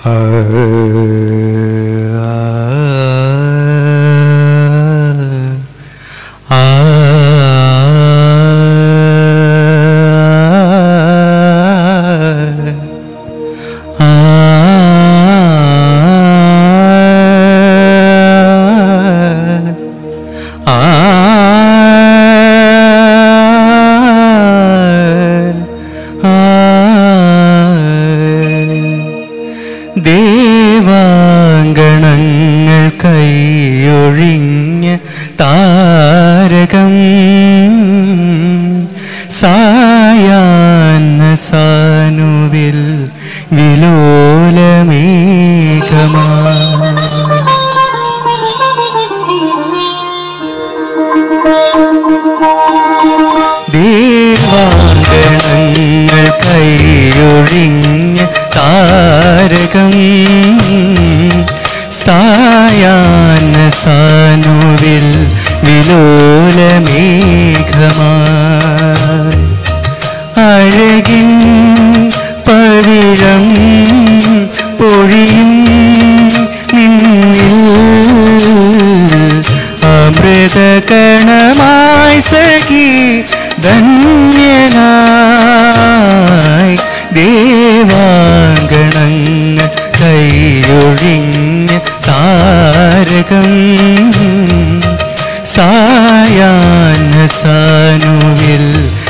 ദേവാങ്കണങ്ങൾ കൈയൊഴിഞ്ഞ താരകം സായാഹ്ന സാനുവിൽ വിലോലമേഘമാ ദേവാങ്കണങ്ങൾ കൈയൊഴിഞ്ഞ താരകം സായാഹ്ന സാനുവിൽ വിലോലമേഘമായി അഴകിൻ പവിഴം പൊഴിയും നിന്നിൽ അമൃതകണമായി സഖി ധന്യനായി ദേവാങ്കണങ്ങൾ കൈയൊഴിഞ്ഞ താരകം സായാഹ്ന സാനുവിൽ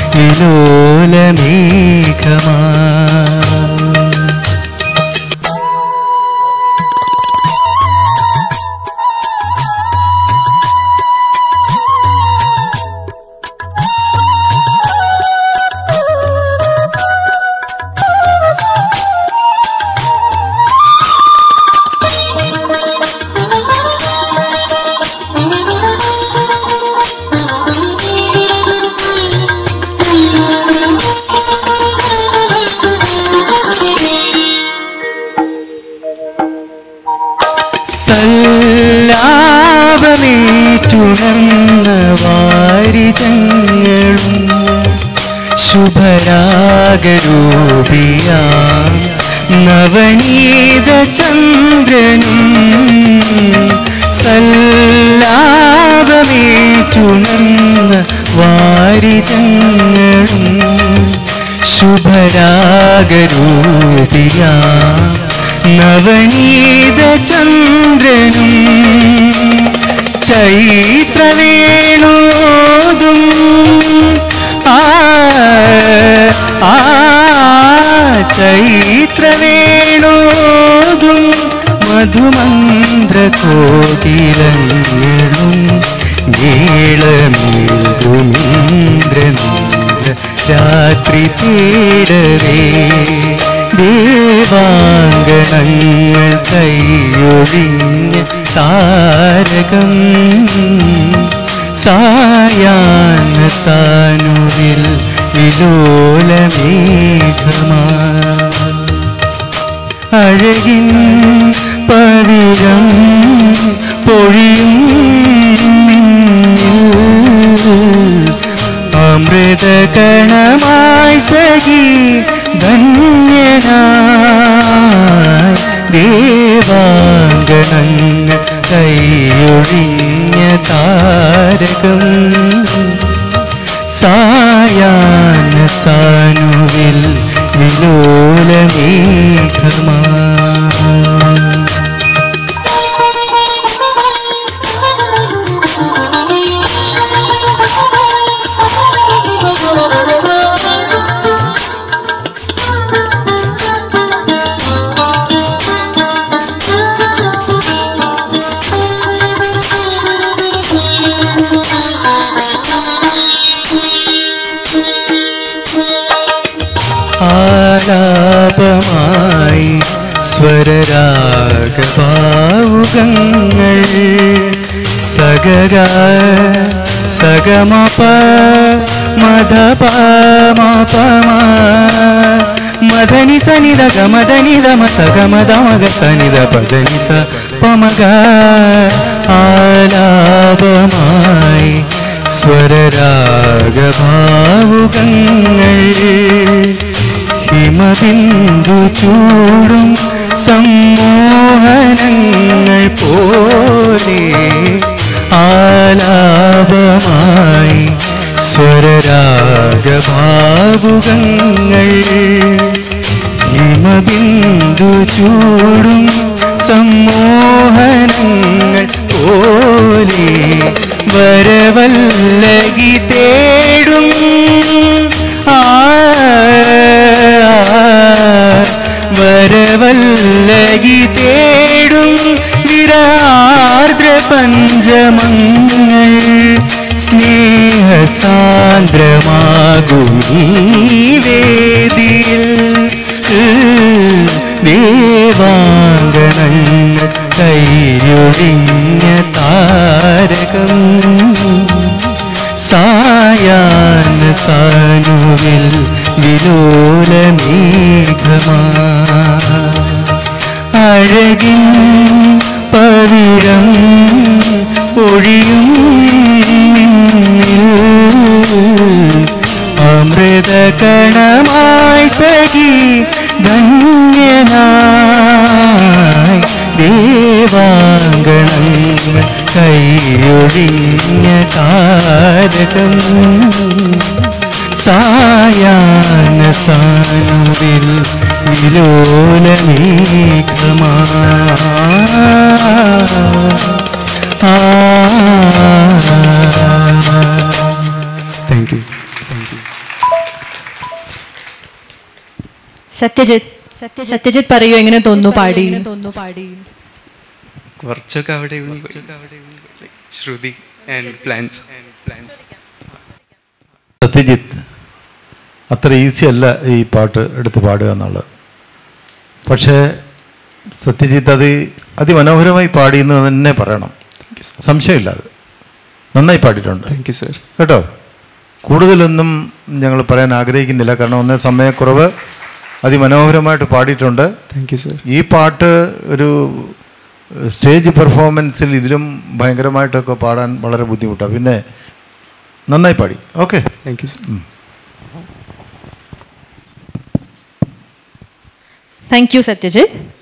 വിലോലമേഘമാ സല്ലാപമേറ്റുണർന്ന വാരിജങ്ങളും ശുഭരാഗരൂപിയാം നവനീത ചന്ദ്രനും സല്ലാപമേറ്റുണർന്ന വാരിജങ്ങളും ശുഭരാഗരൂപിയാം നവനീത ചന്ദ്രനും ചൈത്രവേണോതും ചൈത്രവേണോതും മധുമന്ത്രകോകിലങ്ങളും മേളമേൽകുമിന്ദ്രനീല രാത്രി തേടവേ ദേവാങ്കണങ്ങൾ കൈയൊഴിഞ്ഞ താരകം സായാഹ്ന സാനുവിൽ വിലോലമേഘമാ അഴകിൻ പവിഴം പൊഴിയും നിന്നിൽ അമൃതകണമായി സഖി ധന്യനായി ദേവാങ്കണങ്ങൾ കൈയൊഴിഞ്ഞ താരകം സായാഹ്ന സാനുവിൽ വിലോലമേഘമാ ആലാപമായി സ്വരരാഗഭാവുകങ്ങൾ സഗഗ സഗമപ മധപമപമ മദനി സനിധ ഗമദനി ദമ സഗമദമഗ സനിധ പദനി സ പമഗ ആലാപമായി സ്വരരാഗഭാവുകങ്ങൾ ഹിമബിന്ദു ചൂടും സമ്മോഹനങ്ങൾ പോലെ ആലാപമായി സ്വരരാഗഭാവുകങ്ങൾ ഹിമബിന്ദു ചൂടും സമ്മോഹനങ്ങൾ പോലെ വരവല്ലകി തേടും വരവല്ലകി തേടും നിരാർദ്ര പഞ്ചമങ്ങൾ സ്നേഹസാന്ദ്രമാകുമീ വേദിയിൽ ദേവാംഗണങ്ങൾ കൈയൊഴിഞ്ഞ താരകം സായാഹ്ന സാനുവിൽ വിലോലമേഘമാ അഴകിൻ പവിഴം ഒഴിയും അമൃതകണമായി സഖി ധന്യനായി ദേവാംഗണങ്ങൾ കൈയൊഴിഞ്ഞ താരകം സായാഹ്ന സാനുവിൽ വിലോലമേഘമാ താങ്ക് യു. സത്യജിത്ത് പറയൂ, എങ്ങനെ തോന്നുന്നു പാടി? കുറച്ചൊക്കെ അവിടെ ശ്രുതി ആൻഡ് പ്ലാൻസ്. സത്യജിത്ത് അത്ര ഈസി അല്ല ഈ പാട്ട് എടുത്ത് പാടുക എന്നുള്ളത്. പക്ഷേ സത്യജിത്ത് അതിമനോഹരമായി പാടിയെന്ന് തന്നെ പറയണം, സംശയമില്ല. അത് നന്നായി പാടിയിട്ടുണ്ട്. Thank you sir. കേട്ടോ, കൂടുതലൊന്നും ഞങ്ങൾ പറയാൻ ആഗ്രഹിക്കുന്നില്ല, കാരണം ഒന്നേ സമയക്കുറവ്. അതിമനോഹരമായിട്ട് പാടിയിട്ടുണ്ട്. Thank you sir. ഈ പാട്ട് ഒരു സ്റ്റേജ് പെർഫോമൻസിൽ ഇതിലും ഭയങ്കരമായിട്ടൊക്കെ പാടാൻ വളരെ ബുദ്ധിമുട്ടാണ്. പിന്നെ നന്നായി പാടി. Okay, thank you sir. Thank you Satyajit.